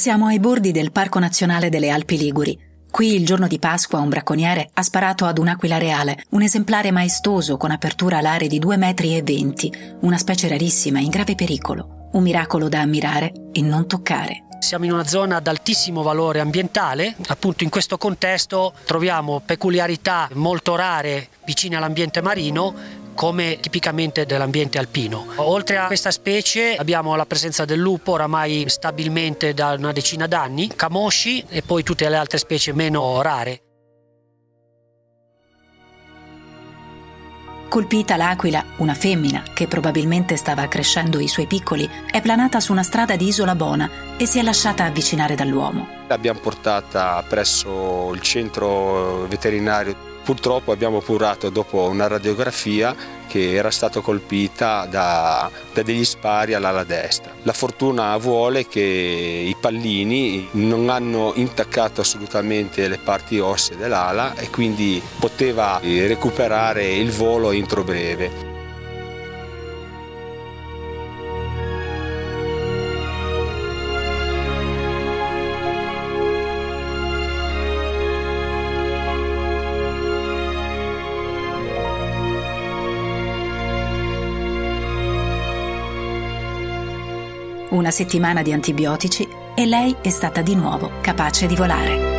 Siamo ai bordi del Parco Nazionale delle Alpi Liguri. Qui il giorno di Pasqua un bracconiere ha sparato ad un'aquila reale, un esemplare maestoso con apertura alare di 2,20 m, una specie rarissima in grave pericolo. Un miracolo da ammirare e non toccare. Siamo in una zona ad altissimo valore ambientale, appunto in questo contesto troviamo peculiarità molto rare vicine all'ambiente marino, come tipicamente dell'ambiente alpino. Oltre a questa specie abbiamo la presenza del lupo oramai stabilmente da una decina d'anni, camosci e poi tutte le altre specie meno rare. Colpita l'aquila, una femmina, che probabilmente stava crescendo i suoi piccoli, è planata su una strada di Isola Bona e si è lasciata avvicinare dall'uomo. L'abbiamo portata presso il centro veterinario. Purtroppo abbiamo appurato dopo una radiografia che era stata colpita da degli spari all'ala destra. La fortuna vuole che i pallini non hanno intaccato assolutamente le parti ossee dell'ala e quindi poteva recuperare il volo entro breve. Una settimana di antibiotici e lei è stata di nuovo capace di volare.